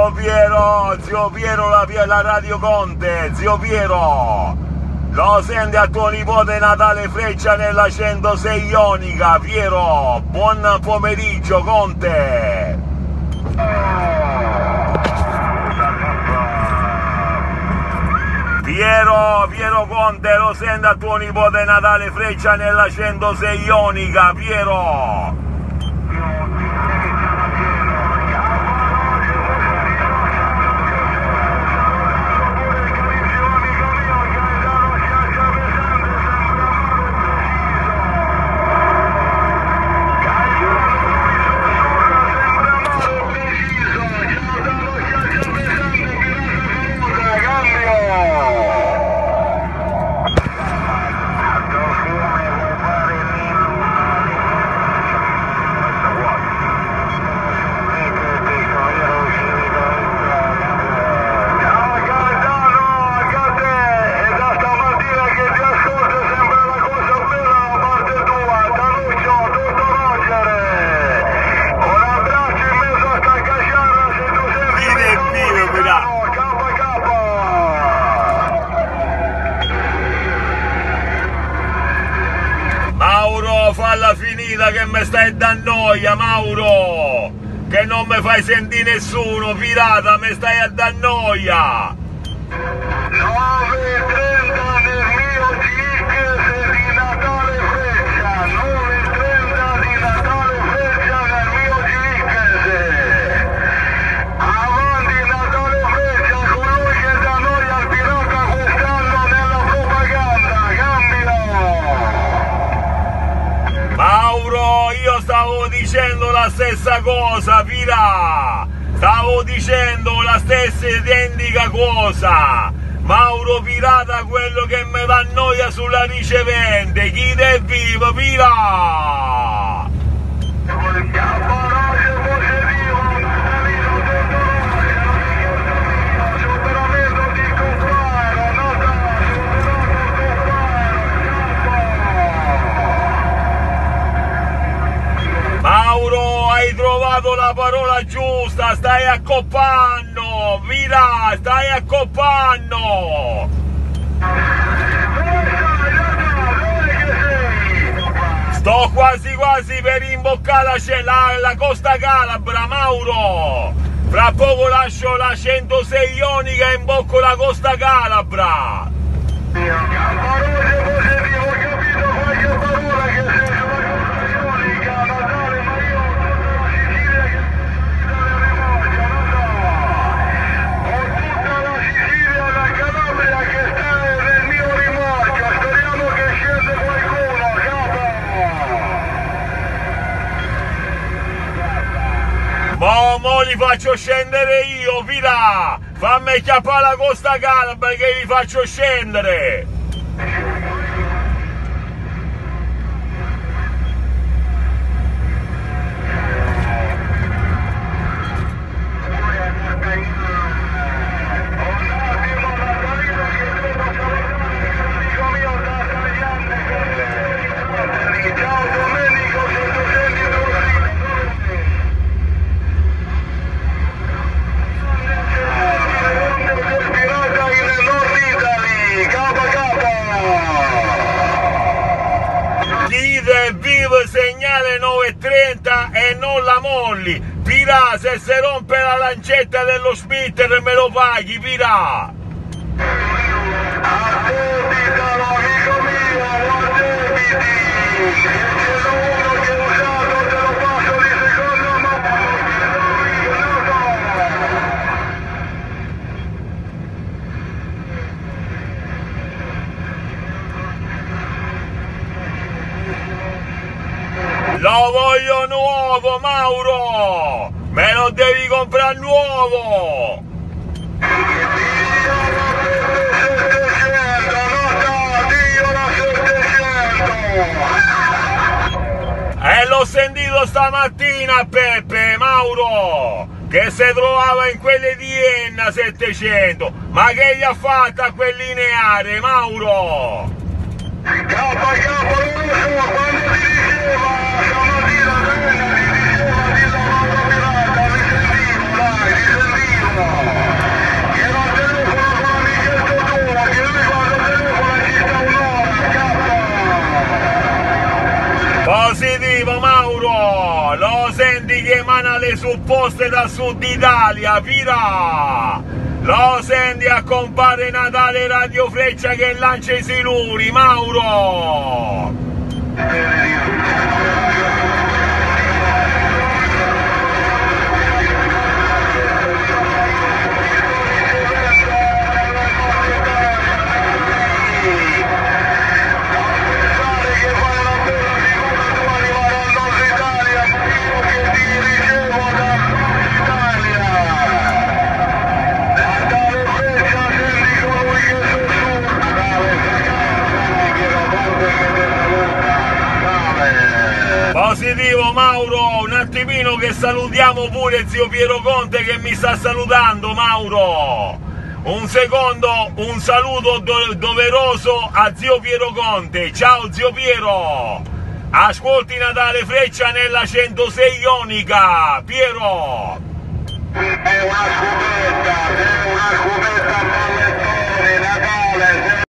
Zio Piero, la Radio Conte, zio Piero, lo senti a tuo nipote Natale Freccia nella 106 Ionica, Piero, buon pomeriggio Conte. Piero Conte, lo senti a tuo nipote Natale Freccia nella 106 Ionica, Piero. Falla finita che mi stai da noia, Mauro, che non mi fai sentire nessuno, pirata, mi stai a da noia. 9:30 nel mio ticket di Natale Freccia, 9:30 di Natale Freccia nel mio ticket. Avanti Natale Freccia, colui che da noi al pirata quest'anno nella propaganda, cambio. Mauro, io stavo dicendo la stessa cosa, Pira! Stavo dicendo la stessa identica cosa! Mauro Pirata, quello che mi dà noia sulla ricevente! Chi è vivo, Pira! Mauro, hai trovato la parola giusta, stai accoppando, Vira, stai accoppando! Sto quasi per imboccare la Costa Calabra, Mauro! Fra poco lascio la 106 Ionica e imbocco la Costa Calabra! Mo li faccio scendere io, Vira! Fammi chiappare la Costa Calabra che li faccio scendere! Segnale 9:30 e non la molli, Pirà, se si rompe la lancetta dello splitter me lo paghi, Pirà. Addebitalo, amico mio, addebiti, se c'è uno che ho usato te lo passo di seconda mano. Lo voglio nuovo, Mauro! Me lo devi comprare nuovo! E l'ho sentito stamattina, Peppe, Mauro, che si trovava in quelle di Enna 700. Ma che gli ha fatto a quel lineare, Mauro? Quando ti diceva stamattina bene, ti diceva di la moto pirata, mi sentivo, dai, ti sentivo. Positivo Mauro, lo senti che emana le supposte da Sud Italia, vira! Lo senti a compare Natale Radio Freccia che lancia i siluri, Mauro! Positivo Mauro, un attimino che salutiamo pure zio Piero Conte che mi sta salutando, Mauro. Un secondo, un saluto doveroso a zio Piero Conte. Ciao zio Piero. Ascolti Natale Freccia nella 106 Ionica, Piero. È una scopetta a pallettone, Natale.